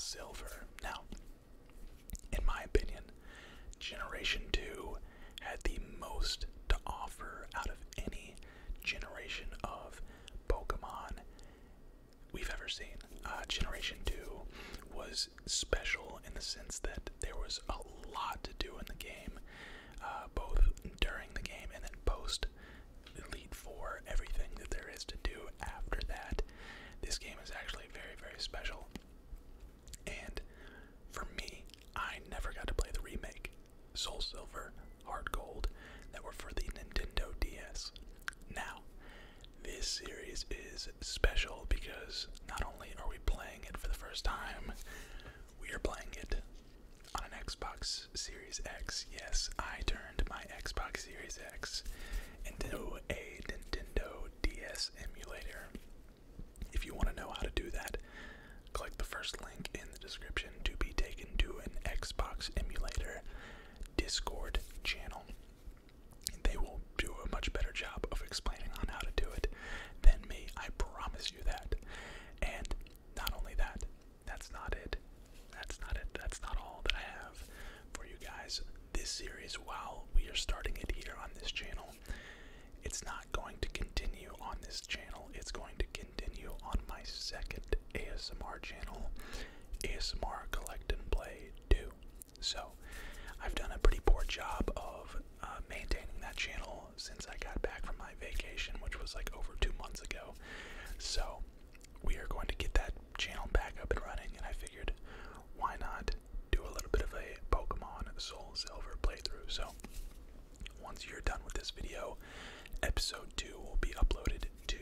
Silver. Now, in my opinion, Generation 2 had the most to offer out of any generation of Pokemon we've ever seen. Generation 2 was special in the sense that there was a lot to do in the game, both during the game and then post Elite Four, everything that there is to do after that. This game is actually very, very special. And for me, I never got to play the remake, Soul Silver, Heart Gold, that were for the Nintendo DS. Now, this series is special because not only are we playing it for the first time, we are playing it on an Xbox Series X. Yes, I turned my Xbox Series X into a Nintendo DS emulator. If you want to know how to do that, click the first link in the description to be taken to an Xbox emulator Discord channel. They will do a much better job of explaining on how to do it than me, I promise you that. And not only that, that's not it. That's not all that I have for you guys. This series, while we are starting it here on this channel, it's not going to continue on this channel. It's going to continue on my second ASMR channel, ASMR Collect and Play 2. So, I've done a pretty poor job of maintaining that channel since I got back from my vacation, which was like over 2 months ago. So, we are going to get that channel back up and running, and I figured, why not do a little bit of a Pokemon Soul Silver playthrough. So, once you're done with this video, episode 2 will be uploaded to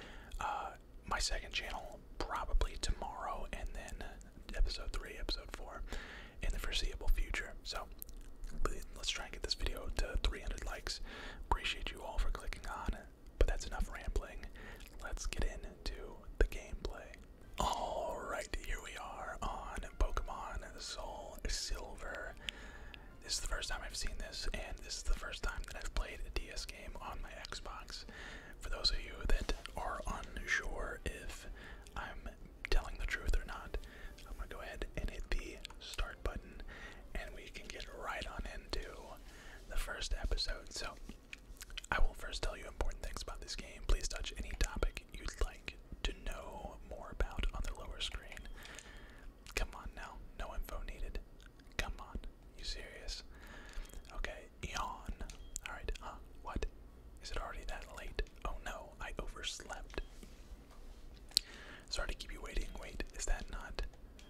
my second channel probably tomorrow, and then episode 3, episode 4 in the foreseeable future. So, let's try and get this video to 300 likes. Appreciate you all for clicking on, but that's enough rambling. Let's get into the gameplay. Alright, here we are on Pokemon Soul Silver. This is the first time I've seen this, and this is the first time that I've played a DS game on my Xbox. For those of you that are unsure if I'm telling the truth or not, I'm going to go ahead and hit the start button, and we can get right on into the first episode. So, I will first tell you important things about this game. Please touch any topic you'd like to know more about on the lower screen. Come on now, no info needed. Come on, you serious? Okay, yawn. Alright, what? Is it already that late? Oh no, I overslept. Sorry to keep you waiting. Wait, is that not?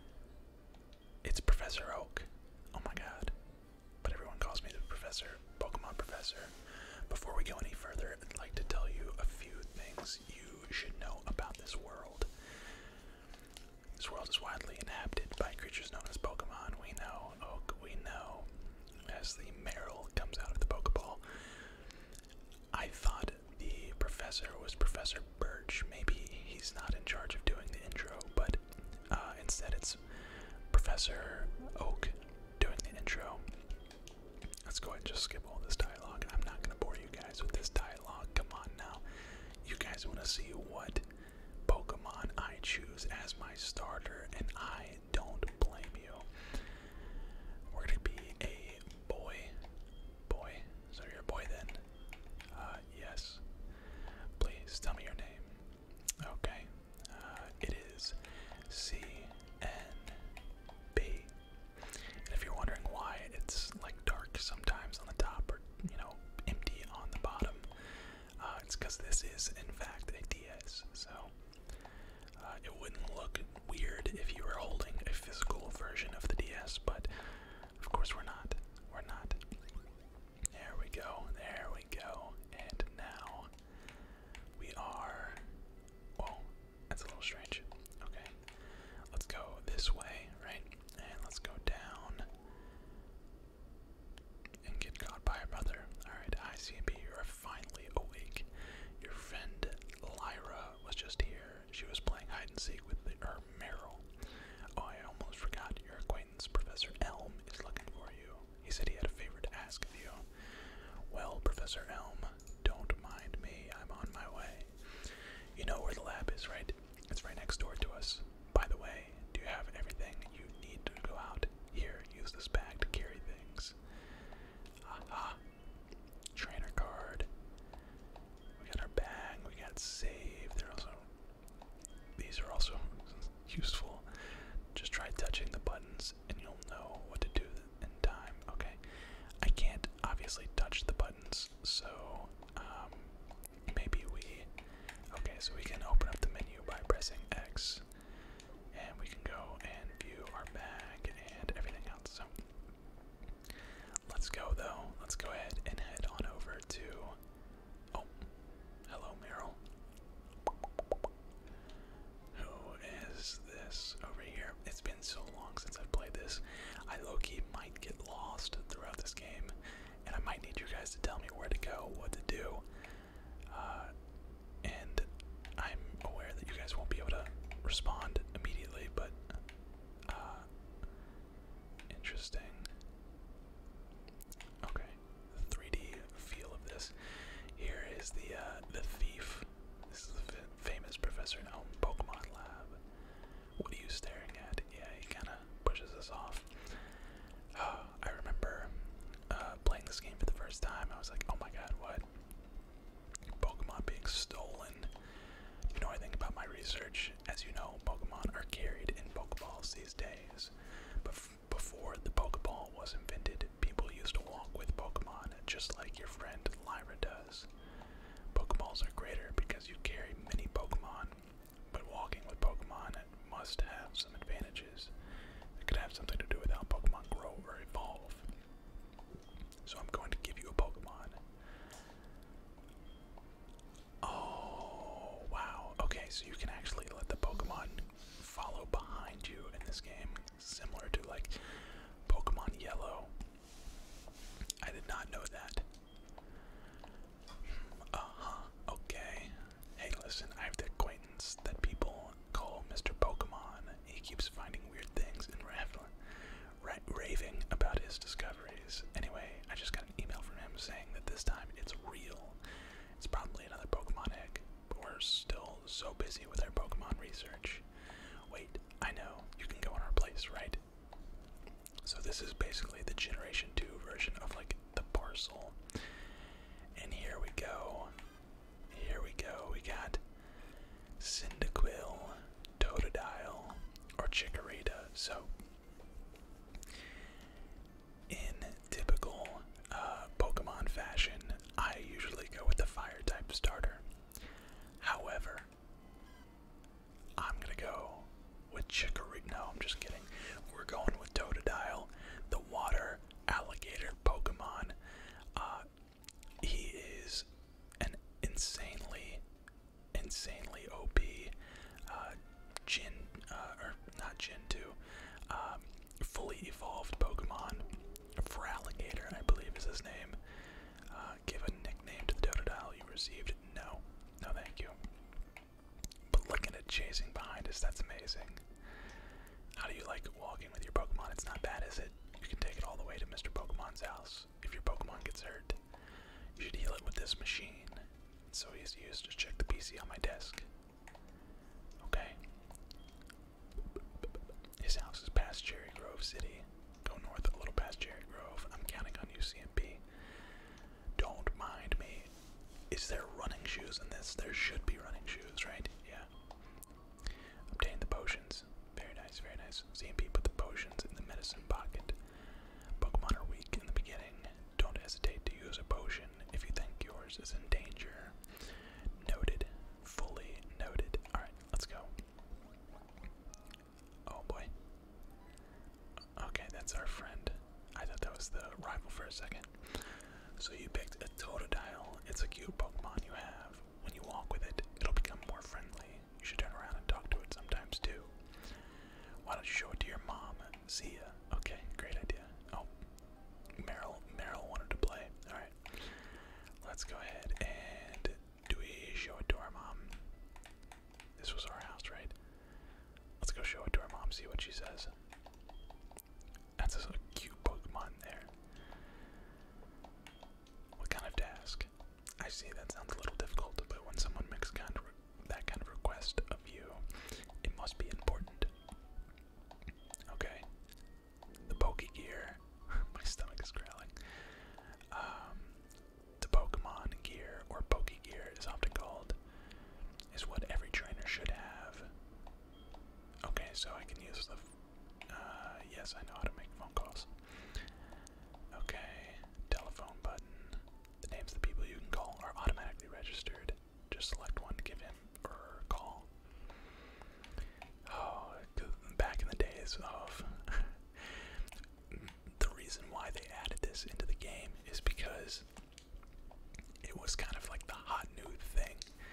It's Professor Oak. Oh my god. But everyone calls me the Professor, Pokemon Professor. Before we go any further, I'd like to tell you a few things you should know about this world. This world is widely inhabited by creatures known as Pokemon. We know, Oak, we know. As the Meryl comes out of the Pokeball. I thought the professor was Professor Birch. Maybe he's not in charge of doing the intro, but instead it's Professor Oak doing the intro. Let's go ahead and just skip all this dialogue. I'm not going to bore you guys with this dialogue. Come on now. You guys want to see what Pokemon I choose as my starter, and I don't blame you. We're going to be a boy. Boy. So you're a boy then? Yes. Please tell me your name. Okay. It is CNB. And if you're wondering why it's like dark sometimes on the top or, empty on the bottom, it's because this is in fact a DS. So it wouldn't look weird if you were holding obviously touch the buttons, so maybe we. Okay, so we can open up the menu by pressing X, and we can go and view our bag and everything else. So let's go though. Let's go ahead and head on over to. Oh, hello, Meryl. Who is this over here? It's been so long since I've played this. I low-key might get lost throughout this game, and I might need you guys to tell me where to go, what to do. And I'm aware that you guys won't be able to respond immediately, but interesting. Okay, the 3D feel of this. Here is the thief. This is the famous Professor Elm Pokemon Lab. What are you staring at? Yeah, he kind of pushes us off. I remember playing this game for the first time. I was like, oh my god, what? Pokemon being stolen. You know anything about my research? As you know, Pokemon are carried in Pokeballs these days. But before the Pokeball was invented, people used to walk with Pokemon, just like your friend Lyra does. Pokeballs are greater because you carry many Pokemon, but walking with Pokemon must have some advantages. It could have something to do with how Pokemon grow or evolve. So I'm going to give you a Pokemon. Oh, wow. Okay, so you can actually let the Pokemon follow behind you in this game, similar to like Pokemon Yellow. I did not know that. Okay. Hey, listen, I have the acquaintance that people call Mr. Pokemon. He keeps finding weird things and raving about his discoveries. Anyway, I just got an email from him saying that this time it's real. It's probably another Pokemon egg, but we're still so busy with our Pokemon research. Wait, I know, you can go in our place, right? So this is basically the Generation 2 version of like the parcel. And here we go. Here we go. We got Cyndaquil, Totodile, or Chikorita. So in typical Pokemon fashion, I usually go with the fire type starter. However, I'm gonna go with Chikorita. No, I'm just kidding. We're going with Totodile, the water alligator Pokemon. He is an insanely OP Gen 2, fully evolved Pokemon. Feraligatr, I believe is his name. Give a nickname to the Totodile you received. No, thank you. But looking at chasing behind us, that's amazing. How do you like walking with your Pokemon? It's not bad, is it? You can take it all the way to Mr. Pokemon's house. If your Pokemon gets hurt, you should heal it with this machine. It's so easy to use. Just check the PC on my desk. Okay. His house is past Cherry Grove City. Go north a little past Cherry Grove. I'm counting on you, CMP. Don't mind me. Is there running shoes in this? There should be running shoes, right? Yeah. Obtain the potions. Very nice, very nice. CMP put the potions in the medicine pocket. Pokemon are weak in the beginning. Don't hesitate to use a potion if you think yours is in danger. Noted. Fully noted. Alright, let's go. Oh boy. Okay, that's our friend. I thought that was the rival for a second. So you picked a Totodile. It's a cute Pokemon you have. When you walk with it, it'll become more friendly. You should turn around and talk to it sometimes too. Why don't you show it to your mom? See ya. Okay, great idea. Oh, Meryl wanted to play. Alright. Let's go ahead and do we show it to our mom? This was our house, right? Let's go show it to our mom, see what she says. That's a cute Pokemon there. What kind of task? I see that sounds a little difficult, but when someone makes that kind of request of you, it must be important. Okay. The Pokegear. My stomach is growling. The Pokemon gear, or Pokegear is often called, is what every trainer should have. Okay, so I can use the... yes, I know how to make phone calls. Okay, telephone button. registered. Just select one to give him or her a call. Oh, back in the days of the reason why they added this into the game is because it was kind of like the hot new thing.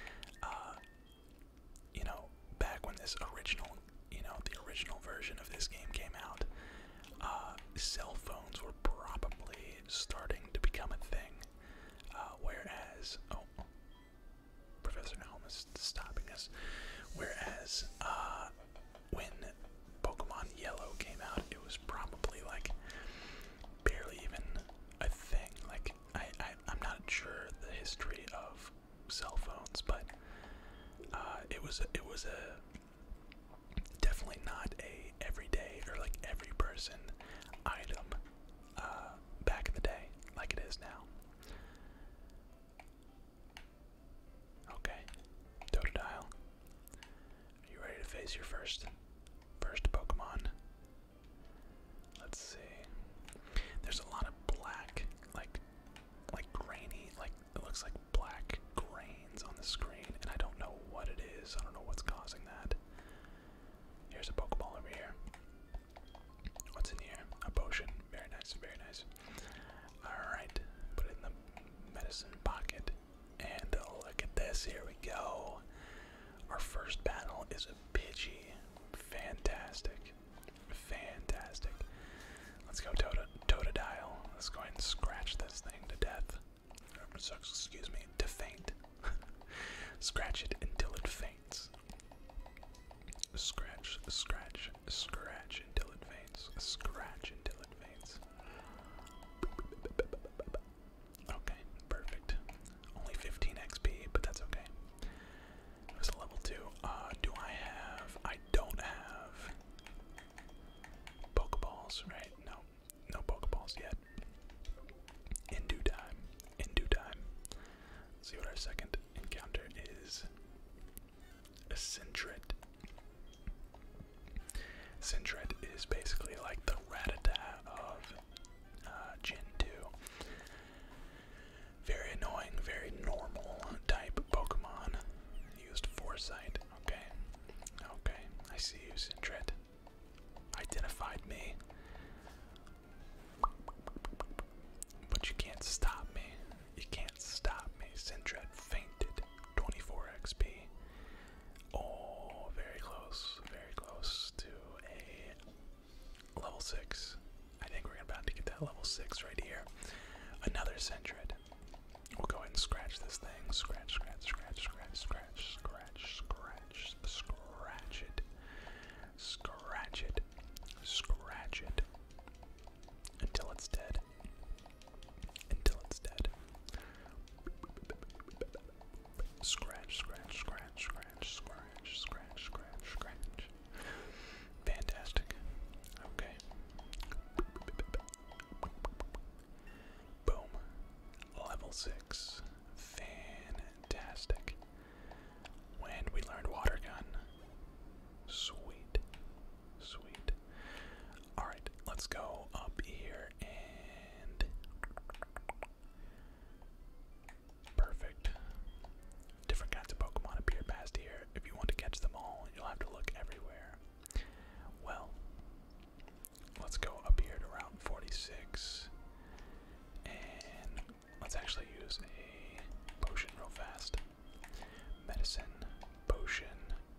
You know, back when this original, the original version of this game came out, cell phones were probably starting to become a thing. Whereas, Professor Elm is stopping us. Whereas, when Pokemon Yellow came out, it was probably like barely even a thing. Like, I'm not sure the history of cell phones, but it was definitely not a everyday or like every person item back in the day like it is now. Okay, Totodile, are you ready to face your first Pokemon? Let's see. There's a lot of black, like grainy, like it looks like black grains on the screen, and I don't know what it is. I don't know what's causing that. Here's a Pokeball over here. What's in here? A potion. Very nice, very nice. Alright, put it in the medicine pocket. And look at this, here we go. Our first battle is a Pidgey. Fantastic. Fantastic. Let's go Totodile. Let's go ahead and scratch this thing to death. Excuse me, to faint. Scratch it until it faints. Scratch, scratch, scratch until it faints. Scratch until it faints. Okay, perfect. Only 15 XP, but that's okay. It was a level 2. Do I have... I don't have Pokeballs, right? No. No Pokeballs yet. In due time. In due time. Let's see what our second encounter is. A Sentret. Sentret is basically like the Rattata of Gen 2. Very annoying, very normal type Pokemon. Used Foresight. Okay. Okay. I see you, Sentret. Identified me. But you can't stop me. You can't stop me. Sentret fainted. 24 XP. Oh, very close to a level 6. I think we're about to get that level 6 right here. Another Sentret. We'll go ahead and scratch this thing. Scratch, scratch, scratch, scratch, scratch, scratch, scratch, scratch it. Scratch it. Scratch it. Until it's dead. Until it's dead. Scratch, scratch, scratch, scratch, scratch, scratch, scratch, scratch. Fantastic. Okay. Boom. Level 6. Fantastic. When we learned Water Gun. Sweet. Sweet. Alright, let's go up here and... Perfect. Different kinds of Pokemon appear past here. If you want to catch them all, you'll have to look everywhere. Well, let's go up here to Route 46. And let's actually use a potion real fast. Medicine, potion,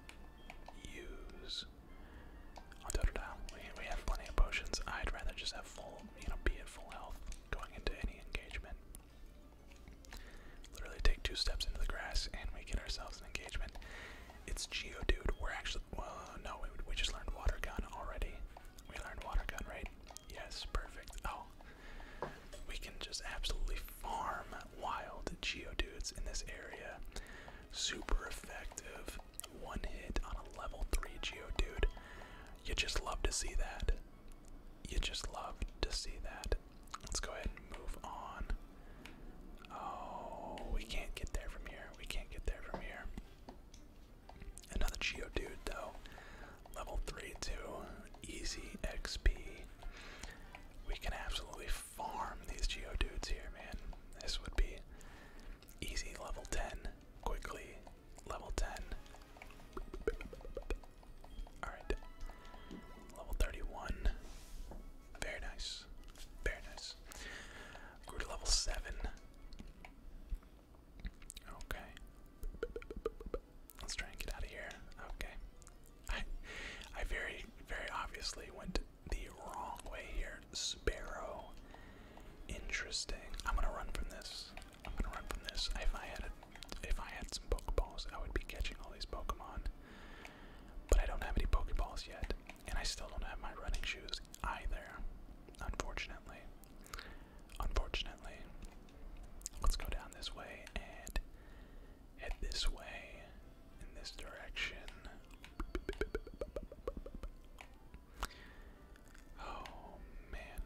use. On Totodile, we have plenty of potions. I'd rather just have full, be at full health going into any engagement. Literally take 2 steps into the grass and we get ourselves an engagement. It's Geodude. We're actually, well, no, we just learned Water Gun already. We learned Water Gun, right? Yes, perfect. Oh, we can just absolutely farm wild Geodudes in this area. Super effective. One hit on a level 3 Geodude. You just love to see that. You just love to see that. Let's go ahead and move on. Oh, we can't get there from here. We can't get there from here. Another Geodude, though. Level 3 too. Easy XP. We can absolutely farm these Geodudes here, man. This would be easy level 10. Sparrow. Interesting. I'm gonna run from this. I'm gonna run from this. If I had some Pokeballs, I would be catching all these Pokemon. But I don't have any Pokeballs yet, and I still don't have my running shoes either. Unfortunately. Unfortunately. Let's go down this way and head this way in this direction. Oh man.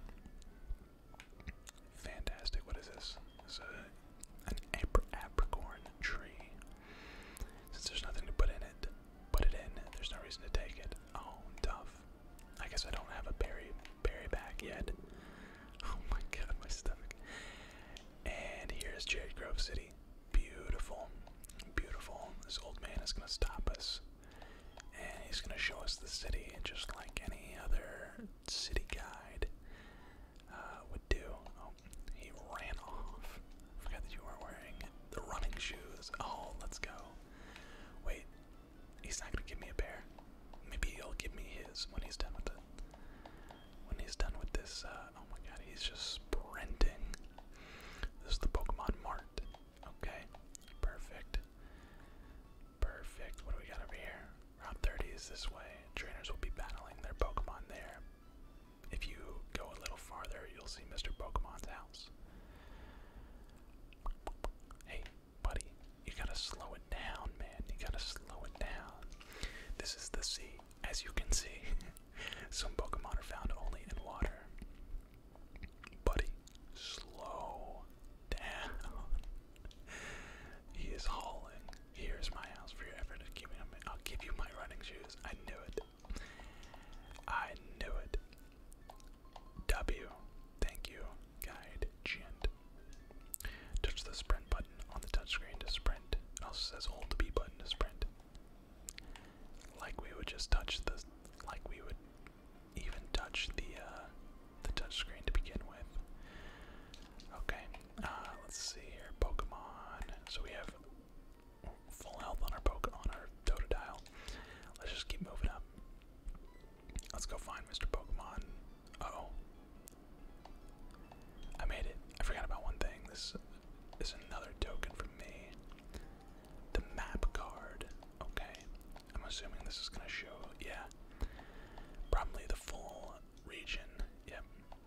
Fantastic. What is this? This is an apricorn tree. Since there's nothing to put in it, put it in. There's no reason to take it. Oh, tough. I guess I don't have a berry back yet. Oh my god, my stomach. And here's Cherry Grove City. Beautiful. Beautiful. This old man is gonna stop us. And he's gonna show us the city just like any other city guide would do. Oh, he ran off. Forgot that you weren't wearing the running shoes. Oh, let's go. Wait, he's not gonna give me a bear. Maybe he'll give me his when he's done with it. When he's done with this, oh my god, he's just sprinting. This is the Pokemon Mart. Okay, perfect. Perfect. What do we got over here? Route 30 is this way. Trainers will be battling their Pokemon there. If you go a little farther, you'll see Mr. Pokemon's house. Hey, buddy, you gotta slow it down, man. You gotta slow it down. This is the sea. As you can see, some Pokemon are found only in water. Buddy, slow down. He is hauling. Here's my house for your effort of keeping him. I'll give you my running shoes. I knew it. I knew it. W. Thank you, guide gent. Touch the sprint button on the touchscreen to sprint. It also says hold the B button to sprint. Like we would just touch the, like we would even touch the touchscreen to begin with. Okay, let's see here. Pokemon. So we have full health on our Totodile. Let's just keep moving up. Let's go find Mr. Pokemon. Uh-oh. I made it. I forgot about one thing. This is another token from me. The map card. Okay. I'm assuming this is gonna show, yeah. Probably the full region. Yep.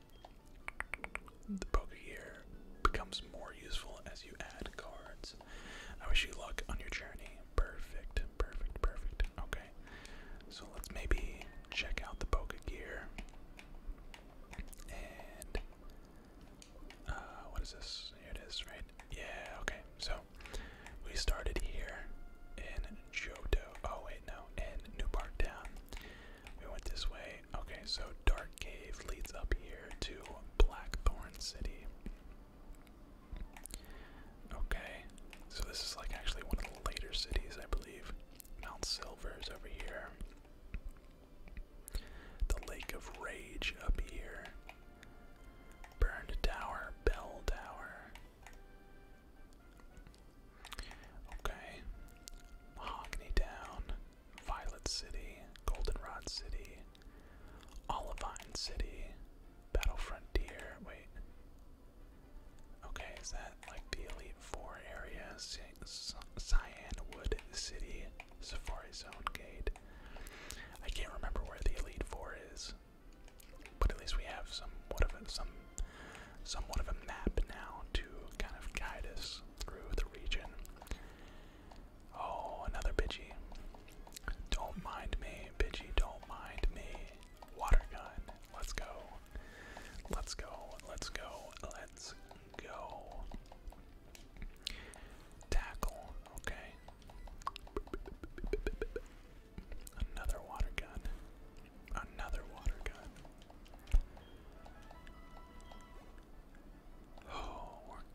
The Pokegear becomes more useful as you add cards. I wish you luck on your journey. Perfect, perfect, perfect. Okay. So let's maybe check out the Pokegear. And what is this? Here it is, right? Yeah, okay. So we started here in Johto. Oh wait, no, in New Park Town. We went this way. Okay, so Dark Cave leads up here to Blackthorn City. Okay, so this is like actually one of the later cities, I believe. Mount Silver's over here. The Lake of Rage up here. Burned Tower, Bell Tower. Okay. Mahogany Town, Violet City, Goldenrod City, Olivine City, Battle Frontier. Wait. Okay, is that like the Elite Four area? Cyanwood City, Safari Zone Gate. I can't remember where the Elite Four is, but at least we have somewhat of a map now to kind of guide us through the region. Oh, another Pidgey. Don't mind me, Pidgey, don't mind me. Water gun. Let's go. Let's go. Let's go. Let's go. Tackle. Okay. Another water gun. Another water gun. Oh, we're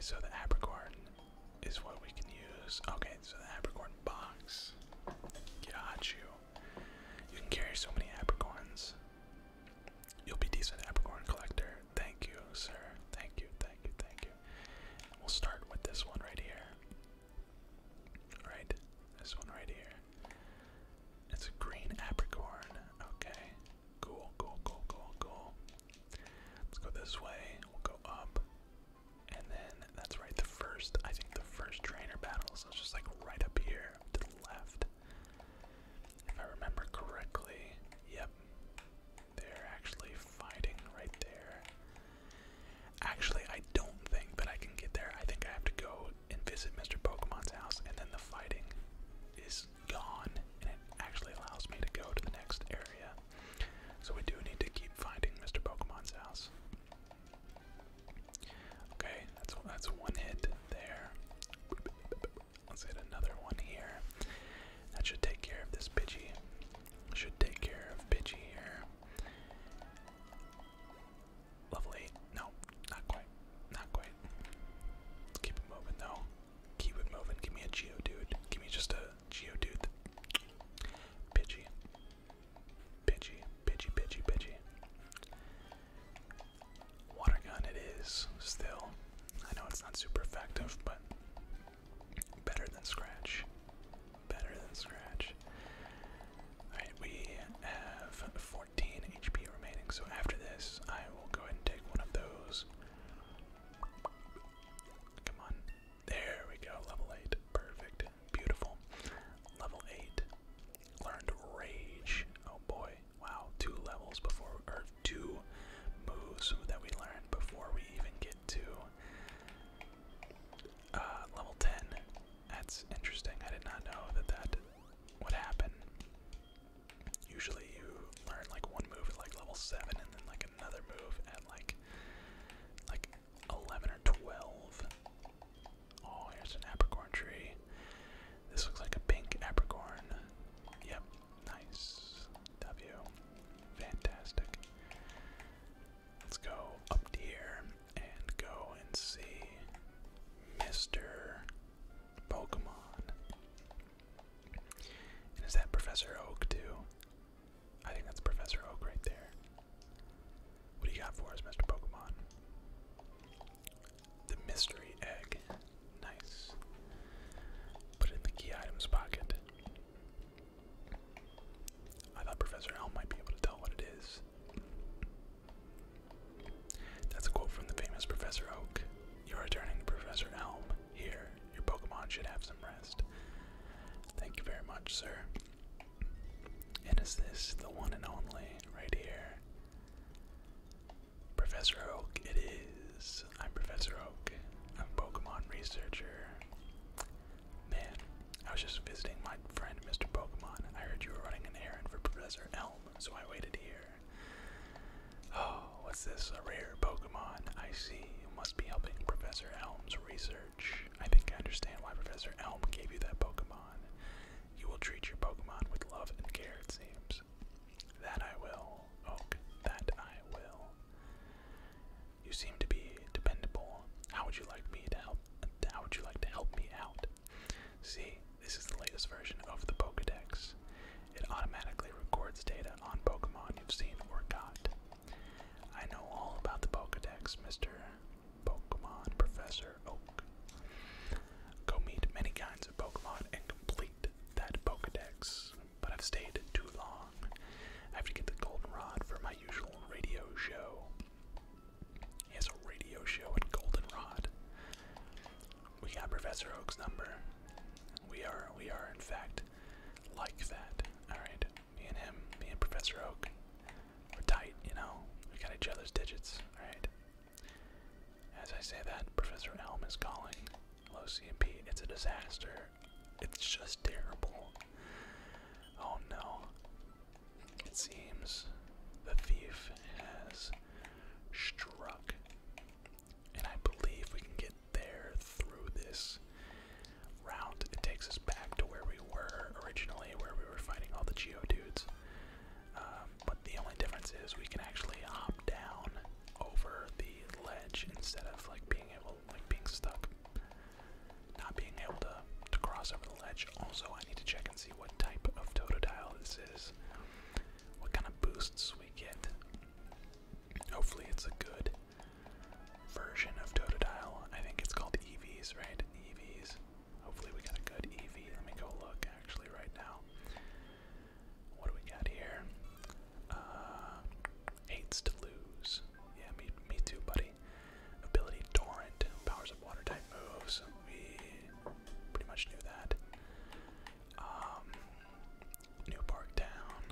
so the apricorn is what we can use. Okay, so the apricorn box. Got you. You can carry so many apricorns. You'll be decent apricorn collector. Thank you, sir. Thank you, thank you, thank you. We'll start with this one right here. Right? This one right here. It's a green apricorn. Okay. Cool, cool, cool, cool, cool. Let's go this way. We'll go up. And then that's right, I think the first trainer battle, so it's just like right up here to the left. If I remember correctly, yep. They're actually fighting right there. Actually, I don't think that I can get there. I think I have to go and visit Mr. Pokemon's house, and then the fighting is gone, and it actually allows me to go to the next area. So we do need to keep finding Mr. Pokemon's house. Okay, that's one hit there. Let's hit another one here. That should take care of this Pidgey. Should take care of Pidgey here. Lovely. No, not quite. Not quite. Let's keep it moving though. Keep it moving. Give me a Geodude. Give me just a Geodude. Pidgey. Pidgey. Pidgey, Pidgey, Pidgey. Water gun it is, still. I know it's not super effective, but better than Scratch. Better than Scratch. Alright, we have 14 HP remaining, so after this, I will go ahead and take one of those. Come on. There we go, level 8. Perfect. Beautiful. Level 8. Learned Rage. Oh boy. Wow, 2 levels before, or 2 moves that we learned before we even get to level 10. That's interesting. I did not know that would happen. Usually you learn like one move at like level 7 and then like another move at like 11 or 12. Oh, here's an apricorn tree. This looks like a pink apricorn. Yep, nice. W. Fantastic. Let's go up here and go and see Mr. Pokemon. And is that Professor Oak too? I think that's Professor Oak right there. What do you got for us, Mr. Pokemon? The mystery egg. Nice. Put it in the key items pocket. I thought Professor Elm might be able to tell what it is. That's a quote from the famous Professor Oak. You're returning to Professor Elm. Here, your Pokemon should have some rest. Thank you very much, sir. And is this the one and only right here? Professor Oak, it is. I'm Professor Oak. I'm a Pokemon researcher. Man, I was just visiting my friend Mr. Pokemon. I heard you were running an errand for Professor Elm, so I waited here. Oh, what's this? A rare Pokemon. I see. You must be helping Professor Elm's research. I think I understand why Professor Elm gave you that Pokemon. You will treat your Pokemon with love and care, it seems. That I will, Oak. That I will. You seem to be dependable. How would you like me to help? How would you like to help me out? See, this is the latest version of the Pokedex. It automatically records data on Pokemon you've seen or got. I know all about the Pokedex, Mr. Pokemon Professor Oak. Go meet many kinds of Pokemon and complete that Pokedex. But I've stayed too long. I have to get the goldenrod for my usual radio show. He has a radio show at Goldenrod. We got Professor Oak's number. We are in fact like that. Alright, me and him, me and Professor Oak, we're tight, you know. We got each other's digits, alright. As I say that, Professor Elm is calling. Hello, CMP. It's a disaster. It's just terrible. Oh no. It seems the thief has struck. And I believe we can get there through this route. It takes us back to where we were originally, where we were fighting all the Geodudes. But the only difference is we can actually hop down over the ledge instead of like being stuck cross over the ledge. Also, I need to check and see what type of Totodile this is. What kind of boosts we get. Hopefully it's a good version of Totodile. I think it's called EVs, right? EVs. Hopefully we got a good EV. Let me go look actually right now. What do we got here? Hates to lose. Yeah, me too, buddy. Ability Torrent. Powers up water type moves. We pretty much knew that. New Park Town.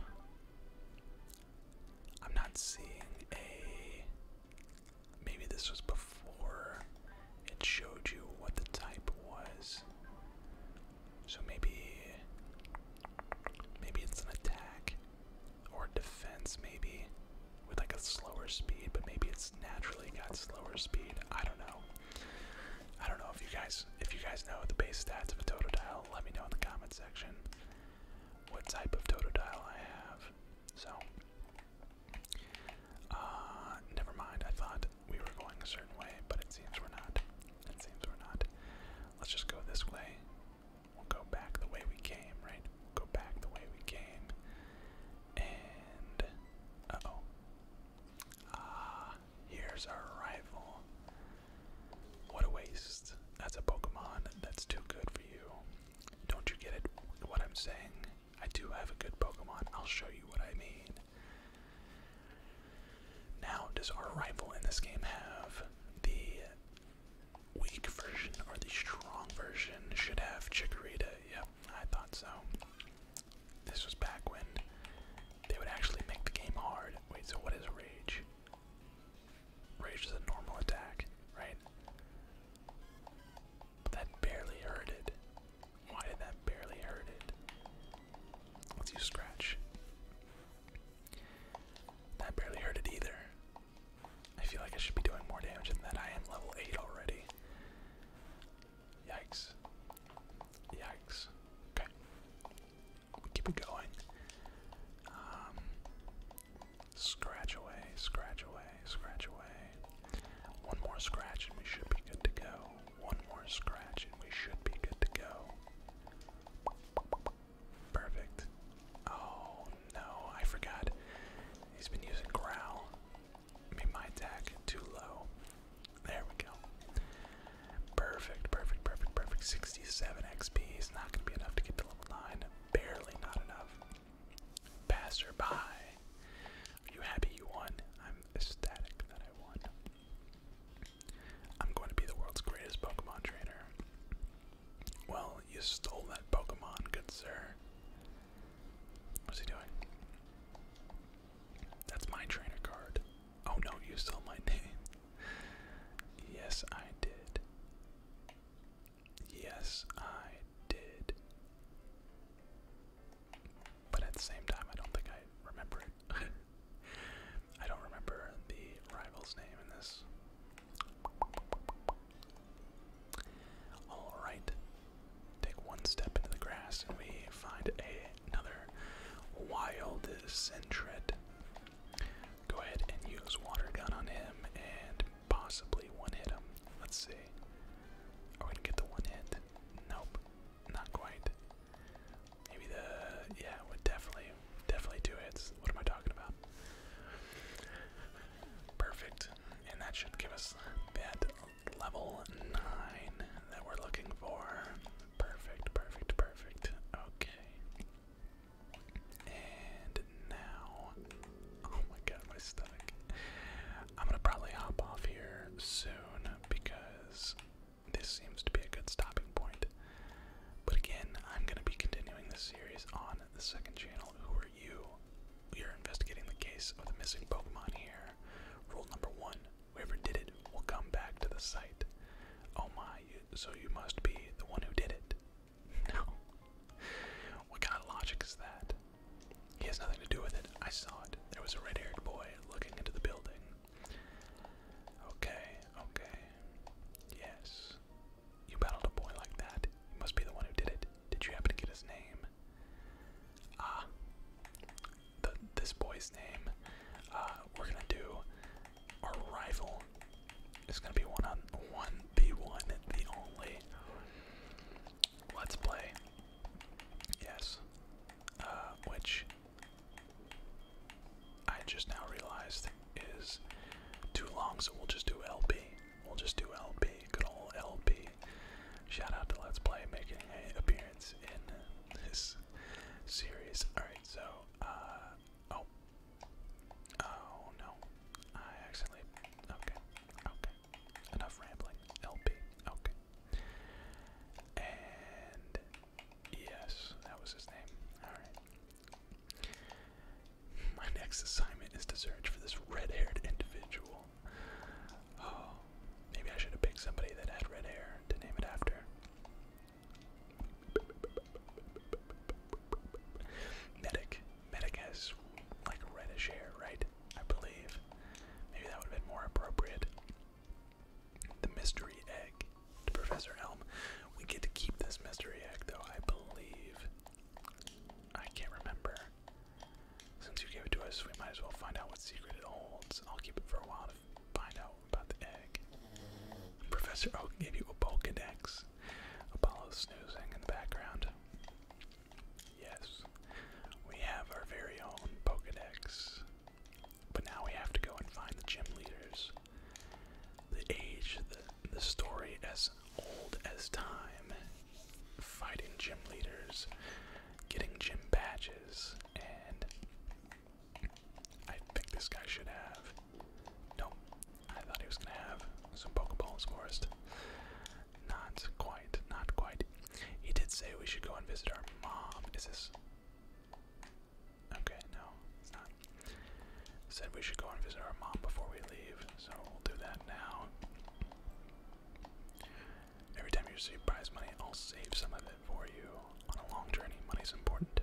I'm not seeing a... Maybe this was before it showed you what the type was. So maybe it's an attack or defense, maybe with like a slower speed, but maybe it's naturally got slower speed. I don't know. I don't know if you guys know the base stats of a Totodile. Let me know in the comment section what type of Totodile I have. So, never mind. I thought we were going a certain way, but it seems we're not. It seems we're not. Let's just go this way. We'll go back the way we came, right? We'll go back the way we came. And, uh-oh. Here's our rival. What a waste. That's a Pokemon that's too good for you. Don't you get it? What I'm saying? I do have a good Pokemon. I'll show you what I mean. Now, does our rival in this game have the weak version or the strong version? Should have Chikorita. Yep, I thought so. This was back when they would actually make the game hard. Wait, so what is Rage? Rage is a normal attack, right? But that barely hurted. Why did that barely hurt it? Let's use Scratch. That barely hurt it either. I feel like I should be doing more damage than that. I am level 8 already. Yikes. Yikes. Okay. Keep it going. Scratch away, scratch away, scratch away. One more scratch and we should be good to go. One more scratch and we should be good to go. Perfect. Oh no, I forgot. He's been using Growl. Made my attack too low. There we go. Perfect, perfect, perfect, perfect. 67 XP is not going to be enough to get to level 9. Barely not enough. Passed her by. Are you happy you won? I'm ecstatic that I won. I'm going to be the world's greatest Pokemon trainer. Well, you stole that Pokemon, good sir. What's he doing? That's my trainer card. Oh no, you stole my name. Yes, I did. Yes, I did. But at the same time, I don't think I remember it. I don't remember the rival's name in this. Alright. Take one step into the grass and we find another wild Sentret. Go ahead and use Water Gun on him and possibly one hit him. Let's see. Are we gonna get the one hit? Nope. Not quite. Maybe yeah, would definitely 2 hits. What am I talking about? Perfect. And that should give us that level 9 that we're looking for. Perfect, perfect, perfect. Okay. And now, oh my god, my stomach. I'm gonna probably hop off here soon because this seems to be a good stopping point. But again, I'm gonna be continuing this series on the second channel. Who Are You? We are investigating the case of the missing Pokemon here. Rule number 1, whoever did it will come back to the site. Oh my, so you must be the one who did it. No. What kind of logic is that? He has nothing to do with it. I saw it. There was a red-haired boy looking into the building. Okay, okay. Yes. You battled a boy like that. You must be the one who did it. Did you happen to get his name? Ah. This boy's name. We're gonna do our rival. It's gonna be one-on-one, the one, the only. Let's play. which I just now realized is too long, so we'll just do LP. We'll just do LP. Good old LP. Shout out to Let's Play making an appearance in this series. Alright, so, oh no. I accidentally, okay. Enough rambling. LP, okay. And, yes, that was his name. Alright. My next assignment is to search for this red-haired individual. Oh, maybe I should have picked somebody that had red hair to name it after. Medic has like reddish hair, right? I believe. Maybe that would have been more appropriate. The mystery egg to Professor Elm. We get to keep this mystery egg, though, I believe. I can't remember. Since you gave it to us, we might as well find out what secret it holds. I'll keep it for a while to find out about the egg. Professor Oak gave you a Pokedex. Apollo snoozing in the background. Yes, we have our very own Pokedex. But now we have to go and find the gym leaders. The age, the story as old as time. Fighting gym leaders, getting gym badges, and I think this guy should have. Nope, I thought he was gonna have some Pokeballs for us. Not quite, not quite. He did say we should go and visit our mom. Is this? Okay, no, it's not. Said we should go and visit our mom before we leave, so we'll do that now. Every time you receive prize money, I'll save some of it for you. On a long journey, money's important.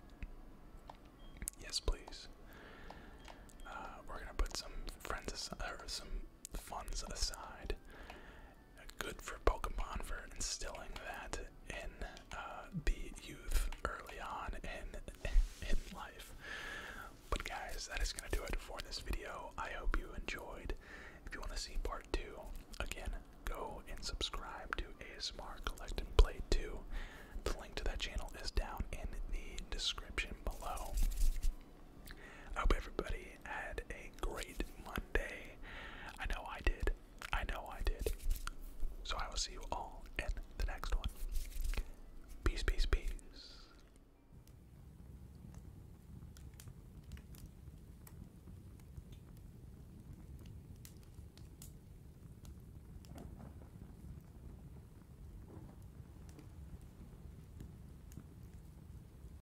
Yes, please. We're gonna put some some funds aside. Good for Pokemon for instilling that in the youth early on in life. But guys, that is gonna do it for this video. I hope you enjoyed. If you want to see part 2, again, go and subscribe to ASMR Collect and Play 2. The link to that channel is down in the description below. I hope everybody had a great Monday. I know I did. So I will see you